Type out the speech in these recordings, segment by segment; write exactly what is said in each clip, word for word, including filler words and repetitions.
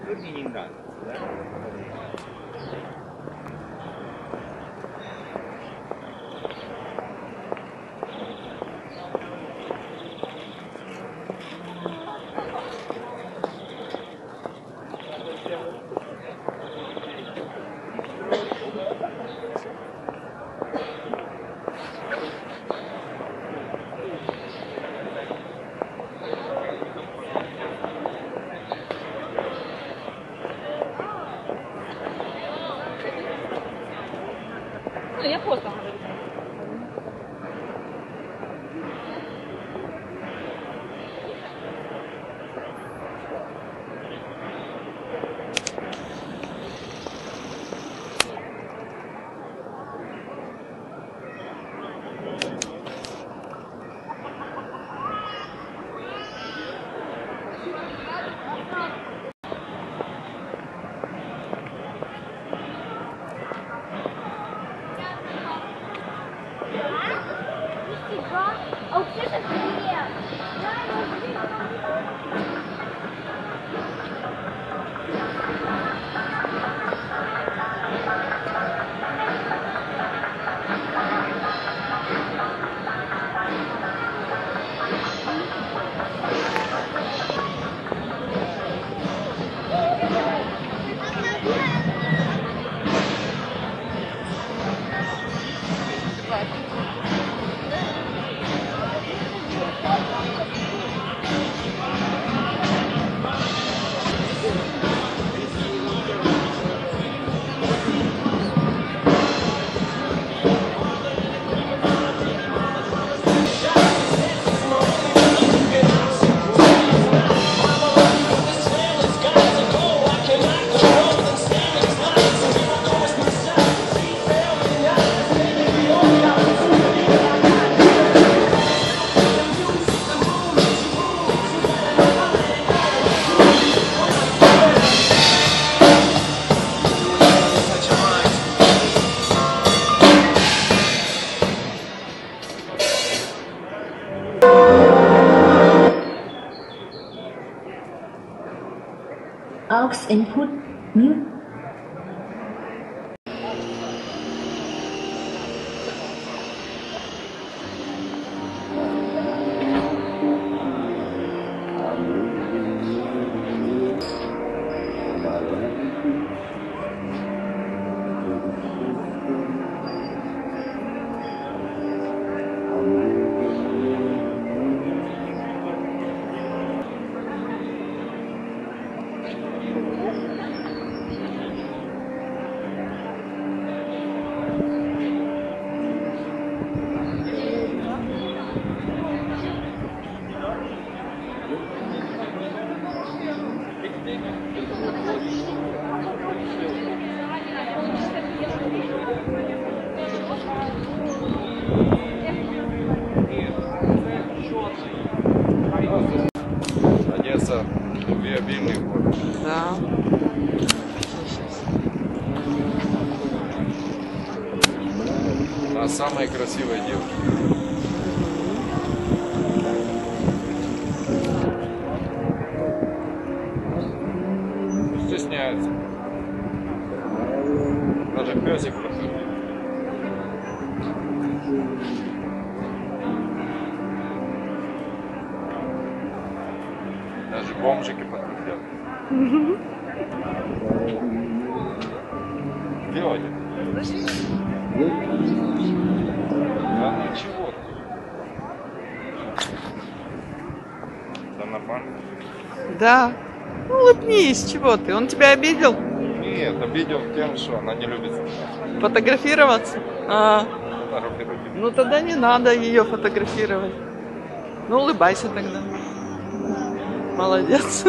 Ну, я просто говорю. А вот это хлеб. Aux input mute. Одесса — любвеобильный город. Да. У нас самые красивые девушки. Стесняются. Даже песик проходит. Даже бомжики подходят. Делайте. Да ничего. Да нормально. Да. Ну, улыбнись, чего ты? Он тебя обидел? Нет, обидел тем, что она не любит Фотографироваться? А, фотографировать. ну тогда не надо ее фотографировать. Ну, улыбайся тогда. Молодец.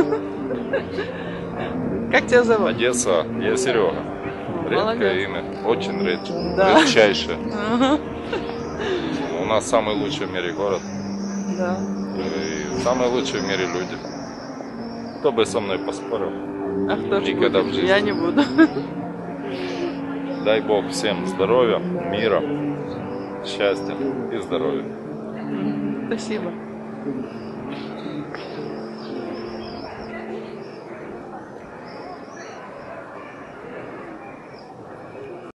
Как тебя зовут? Одесса, я Серега. Редкое Молодец. имя, очень редкое, Да. редчайшее. Ага. У нас самый лучший в мире город. Да. И самые лучшие в мире люди. Кто бы со мной поспорил? А кто же Никогда будет? в жизни. Я не буду. Дай Бог всем здоровья, мира, счастья и здоровья. Спасибо.